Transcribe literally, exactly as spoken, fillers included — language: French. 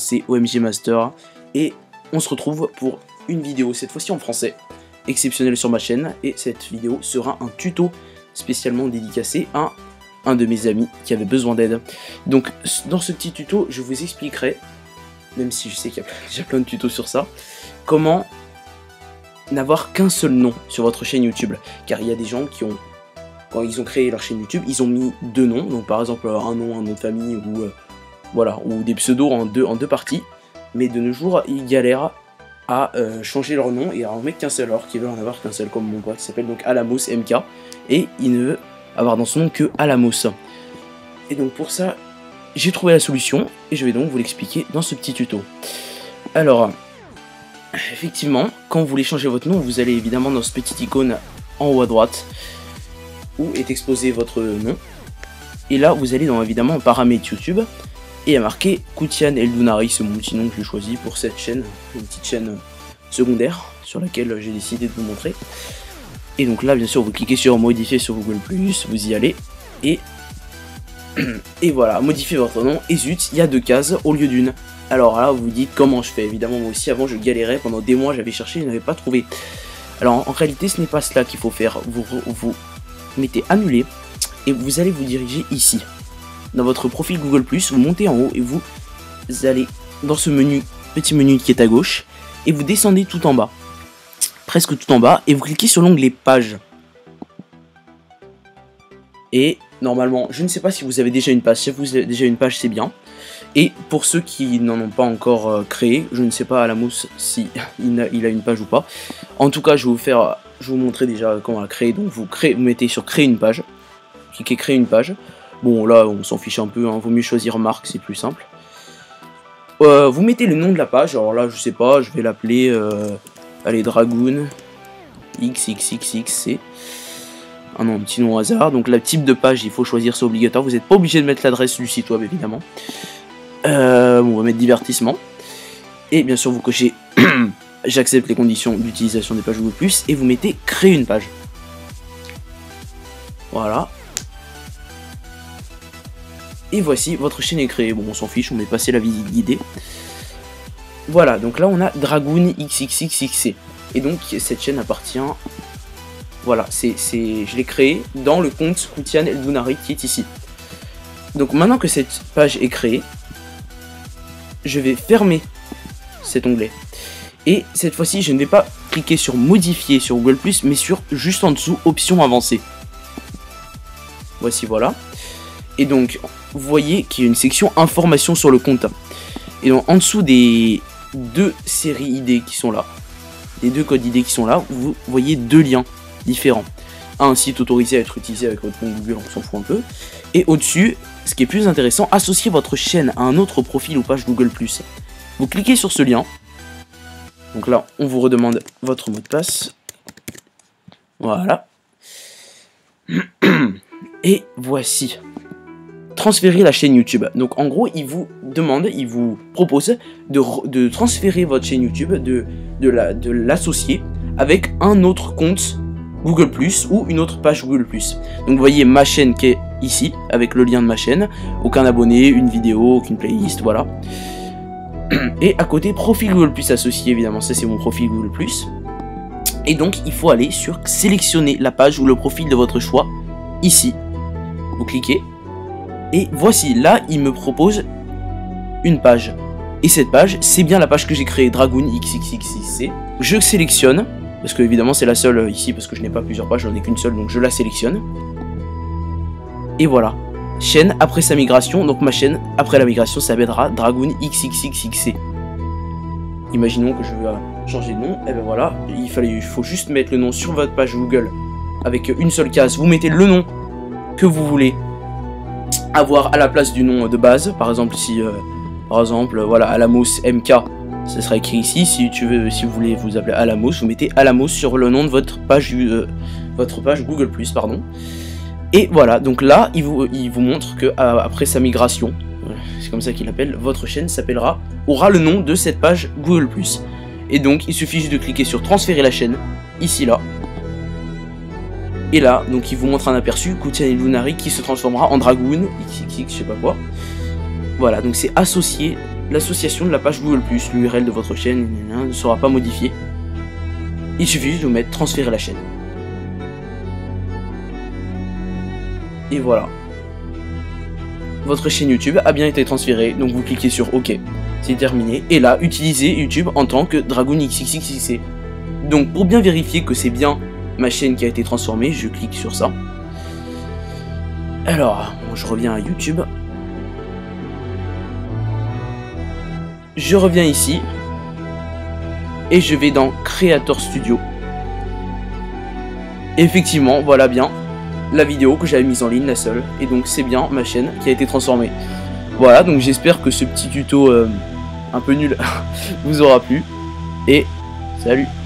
c'est O M G Master. Et on se retrouve pour une vidéo, cette fois-ci en français, exceptionnelle sur ma chaîne. Et cette vidéo sera un tuto spécialement dédicacé à un de mes amis qui avait besoin d'aide. Donc dans ce petit tuto, je vous expliquerai, même si je sais qu'il y a déjà plein de tutos sur ça, comment n'avoir qu'un seul nom sur votre chaîne YouTube. Car il y a des gens qui ont, quand ils ont créé leur chaîne YouTube, ils ont mis deux noms. Donc par exemple un nom, un nom de famille, ou euh, voilà, ou des pseudos en deux, en deux parties. Mais de nos jours, ils galèrent à euh, changer leur nom et à en mettre qu'un seul, alors qu'ils veulent en avoir qu'un seul, comme mon pote qui s'appelle donc Alamos M K, et il ne veut avoir dans son nom que Alamos. Et donc pour ça, j'ai trouvé la solution, et je vais donc vous l'expliquer dans ce petit tuto. Alors, effectivement, quand vous voulez changer votre nom, vous allez évidemment dans ce petit icône en haut à droite, où est exposé votre nom, et là vous allez dans évidemment paramètres YouTube, et il y a marqué Koutian Eldunari, c'est mon petit nom que j'ai choisi pour cette chaîne, une petite chaîne secondaire sur laquelle j'ai décidé de vous montrer. Et donc là bien sûr vous cliquez sur modifier sur Google plus, vous y allez, et, et voilà, modifier votre nom, et zut, il y a deux cases au lieu d'une. Alors là vous vous dites comment je fais, évidemment moi aussi avant je galérais, pendant des mois j'avais cherché, je n'avais pas trouvé. Alors en réalité ce n'est pas cela qu'il faut faire, vous, vous mettez annuler, et vous allez vous diriger ici. Dans votre profil Google plus, vous montez en haut et vous allez dans ce menu, petit menu qui est à gauche, et vous descendez tout en bas, presque tout en bas, et vous cliquez sur l'onglet page. Et normalement, je ne sais pas si vous avez déjà une page, si vous avez déjà une page c'est bien. Et pour ceux qui n'en ont pas encore euh, créé, je ne sais pas Alamos si il a, il a une page ou pas. En tout cas, je vais vous faire, je vais vous montrer déjà comment la créer. Donc vous, créez, vous mettez sur créer une page, cliquez créer une page. Bon là on s'en fiche un peu, hein. Vaut mieux choisir marque, c'est plus simple. Euh, vous mettez le nom de la page, alors là je sais pas, je vais l'appeler, euh, allez, Dragoon X X X X C. Ah non, un petit nom au hasard. Donc le type de page il faut choisir, c'est obligatoire, vous n'êtes pas obligé de mettre l'adresse du site web évidemment. Euh, bon, on va mettre divertissement. Et bien sûr vous cochez j'accepte les conditions d'utilisation des pages Google plus, et vous mettez créer une page. Voilà. Et voici, votre chaîne est créée. Bon, on s'en fiche, on met passer la visite guidée. Voilà, donc là on a Dragoon X X X X C. Et donc cette chaîne appartient... Voilà, c'est, c'est, je l'ai créée dans le compte Koutian Eldunari qui est ici. Donc maintenant que cette page est créée, je vais fermer cet onglet. Et cette fois-ci, je ne vais pas cliquer sur modifier sur Google plus, mais sur juste en dessous, options avancées. Voici, voilà. Et donc, vous voyez qu'il y a une section informations sur le compte. Et donc, en dessous des deux séries I D qui sont là, les deux codes I D qui sont là, vous voyez deux liens différents. Un site autorisé à être utilisé avec votre compte Google, on s'en fout un peu. Et au-dessus, ce qui est plus intéressant, associer votre chaîne à un autre profil ou page Google plus. Vous cliquez sur ce lien. Donc là, on vous redemande votre mot de passe. Voilà. Et voici. Transférer la chaîne YouTube. Donc en gros, il vous demande, il vous propose de, de transférer votre chaîne YouTube, de, de, la, de l'associer avec un autre compte Google plus ou une autre page Google plus. Donc vous voyez ma chaîne qui est ici, avec le lien de ma chaîne, aucun abonné, une vidéo, aucune playlist, voilà. Et à côté, profil Google plus associé, évidemment, ça c'est mon profil Google plus. Et donc il faut aller sur sélectionner la page ou le profil de votre choix, ici. Vous cliquez. Et voici, là, il me propose une page. Et cette page, c'est bien la page que j'ai créée, Dragoon X X X C. Je sélectionne, parce que évidemment c'est la seule ici, parce que je n'ai pas plusieurs pages, j'en ai qu'une seule, donc je la sélectionne. Et voilà. Chaîne après sa migration, donc ma chaîne après la migration s'appellera Dragoon X X X X C. Imaginons que je veux changer de nom, et ben voilà, il, fallait, il faut juste mettre le nom sur votre page Google avec une seule case. Vous mettez le nom que vous voulez avoir à la place du nom de base. Par exemple si euh, par exemple voilà, Alamos M K, ce sera écrit ici. Si tu veux, si vous voulez vous appeler Alamos, vous mettez Alamos sur le nom de votre page euh, votre page Google plus, pardon. Et voilà, donc là il vous, il vous montre que euh, après sa migration, euh, c'est comme ça qu'il appelle, votre chaîne s'appellera, aura le nom de cette page Google plus. Et donc il suffit juste de cliquer sur transférer la chaîne, ici là. Et là, donc il vous montre un aperçu, Koutian Eldunari qui se transformera en Dragoon X X X, je sais pas quoi. Voilà, donc c'est associé. L'association de la page Google plus, l'U R L de votre chaîne ne sera pas modifiée. Il suffit juste de mettre transférer la chaîne. Et voilà. Votre chaîne YouTube a bien été transférée, donc vous cliquez sur OK. C'est terminé. Et là, utilisez YouTube en tant que Dragoon X X X C. Donc pour bien vérifier que c'est bien ma chaîne qui a été transformée, je clique sur ça. Alors, bon, je reviens à YouTube. Je reviens ici. Et je vais dans Creator Studio. Effectivement, voilà bien la vidéo que j'avais mise en ligne, la seule. Et donc c'est bien ma chaîne qui a été transformée. Voilà, donc j'espère que ce petit tuto euh, un peu nul vous aura plu. Et salut!